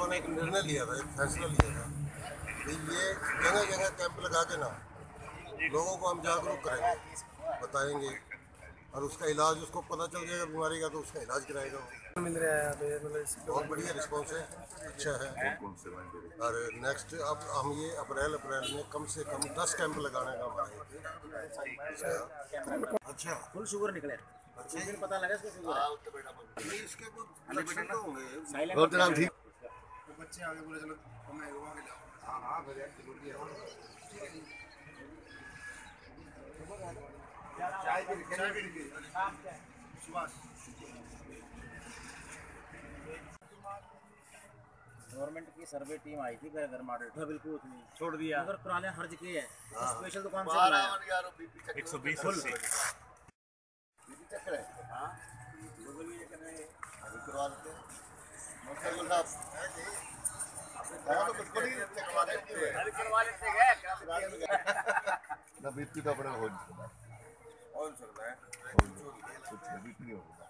लोगों ने एक निर्णय लिया था, एक फैसला लिया था कि ये जगह जगह कैंप लगा के ना लोगों को हम जागरूक करेंगे, बताएंगे और उसका इलाज उसको पता चल जाएगा बीमारी का तो उसका इलाज कराएगा वो। मिल रहा है यहाँ पे मतलब बहुत बढ़िया रिस्पॉन्स है, अच्छा है। और नेक्स्ट अब हम ये अप्रैल में कम से कम 10 कैंप लगाने का हमारा अच्छा फुल शुगर निकले। अच्छा दिन पता लगा इसको शुगर है। इसके तो लक्षण तो होंगे साइलेंट ठीक। बच्चे आगे बोले चलो मैं वहाँ के जाऊँ। हाँ हाँ गवर्नमेंट की सर्वे टीम आई थी घर मॉडल बिल्कुल छोड़ दिया अगर पुराने हर्ज के है स्पेशल दुकान से बुलाया 120 चक्कर है। हाँ अभी करवा देते हैं मोटरसाइकिल साहब तो कुछ को नहीं करवा लेते हैं ना बीपी तो अपने हो नहीं सकता है कुछ बीपी नहीं होगा।